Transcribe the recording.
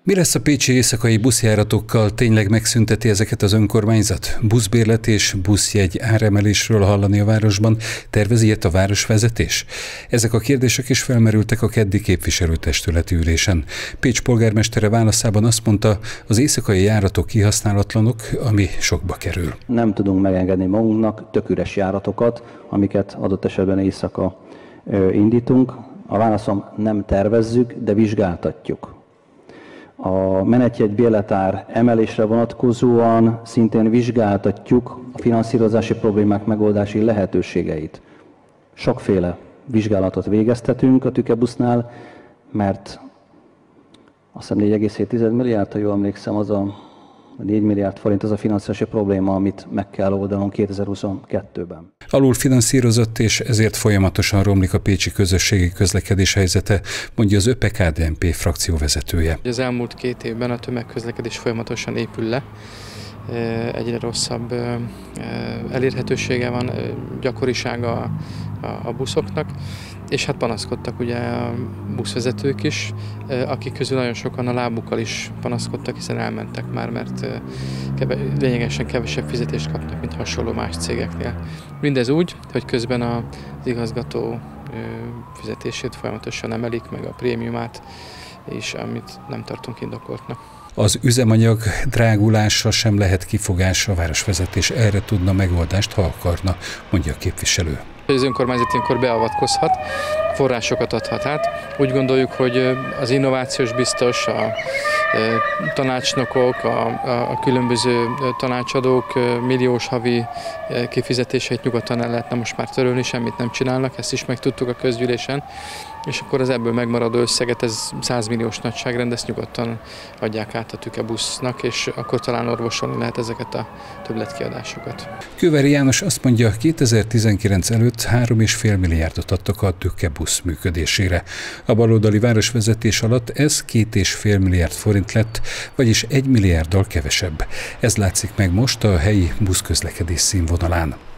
Mi lesz a pécsi éjszakai buszjáratokkal? Tényleg megszünteti ezeket az önkormányzat? Buszbérlet és buszjegy áremelésről hallani a városban? Tervezi ilyet a városvezetés? Ezek a kérdések is felmerültek a keddi képviselőtestületi ülésen. Pécs polgármestere válaszában azt mondta, az éjszakai járatok kihasználatlanok, ami sokba kerül. Nem tudunk megengedni magunknak tök üres járatokat, amiket adott esetben éjszaka indítunk. A válaszom: nem tervezzük, de vizsgáltatjuk. A menetjegy bérletár emelésre vonatkozóan szintén vizsgáltatjuk a finanszírozási problémák megoldási lehetőségeit. Sokféle vizsgálatot végeztetünk a Tükebusznál, mert azt hiszem 4,7 milliárd, ha jól emlékszem, az a 4 milliárd forint az a finanszírozási probléma, amit meg kell oldanunk 2022-ben. Alul finanszírozott, és ezért folyamatosan romlik a pécsi közösségi közlekedés helyzete, mondja az ÖPK-DNP frakcióvezetője. Az elmúlt 2 évben a tömegközlekedés folyamatosan épül le, egyre rosszabb elérhetősége van, gyakorisága a buszoknak, és hát panaszkodtak ugye a buszvezetők is, akik közül nagyon sokan a lábukkal is panaszkodtak, hiszen elmentek már, mert lényegesen kevesebb fizetést kapnak, mint hasonló más cégeknél. Mindez úgy, hogy közben az igazgató fizetését folyamatosan emelik, meg a prémiumát, és amit nem tartunk indokoltnak. Az üzemanyag drágulása sem lehet kifogás, a városvezetés erre tudna megoldást, ha akarna, mondja a képviselő. Az önkormányzat ilyenkor beavatkozhat, forrásokat adhat át. Úgy gondoljuk, hogy az innovációs biztos, a tanácsnokok, a különböző tanácsadók milliós havi kifizetéseit nyugodtan el lehetne most már törölni, semmit nem csinálnak, ezt is megtudtuk a közgyűlésen, és akkor az ebből megmaradó összeget, ez 100 milliós nagyságrend, ezt nyugodtan adják át a Tükebusznak, és akkor talán orvosolni lehet ezeket a többletkiadásokat. Kővári János azt mondja, 2019 előtt 3,5 milliárdot adtak a Tükebusz működésére. A baloldali városvezetés alatt ez 2,5 milliárd forint lett, vagyis 1 milliárddal kevesebb. Ez látszik meg most a helyi buszközlekedés színvonalán.